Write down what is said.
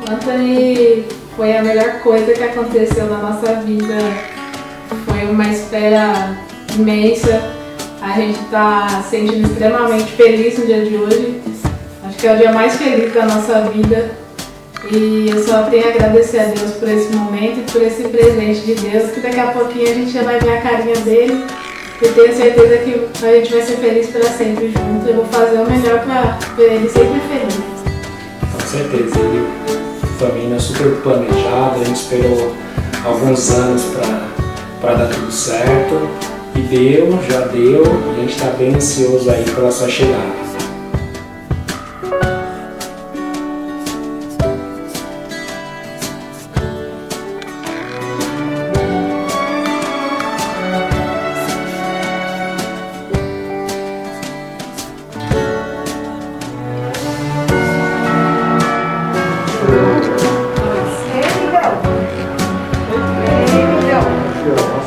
Anthony foi a melhor coisa que aconteceu na nossa vida. Foi uma espera imensa. A gente está se sentindo extremamente feliz no dia de hoje. Acho que é o dia mais feliz da nossa vida. E eu só tenho a agradecer a Deus por esse momento e por esse presente de Deus, que daqui a pouquinho a gente já vai ver a carinha dele. E tenho certeza que a gente vai ser feliz para sempre junto. Eu vou fazer o melhor para ver ele sempre feliz. Com certeza, viu? Família super planejada, a gente esperou alguns anos para dar tudo certo. E deu, já deu, e a gente está bem ansioso aí pela sua chegada. Here we go.